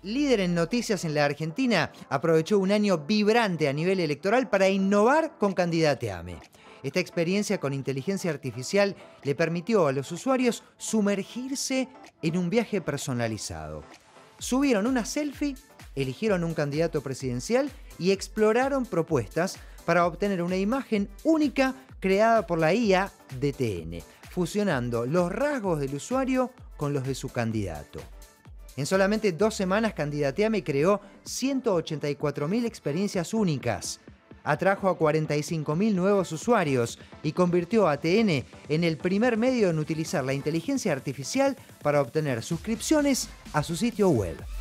líder en noticias en la Argentina, aprovechó un año vibrante a nivel electoral para innovar con Candidateame. Esta experiencia con inteligencia artificial le permitió a los usuarios sumergirse en un viaje personalizado. Subieron una selfie, eligieron un candidato presidencial y exploraron propuestas para obtener una imagen única creada por la IA DTN, fusionando los rasgos del usuario con los de su candidato. En solamente 2 semanas, Candidateame creó 184.000 experiencias únicas, atrajo a 45.000 nuevos usuarios y convirtió a TN en el primer medio en utilizar la inteligencia artificial para obtener suscripciones a su sitio web.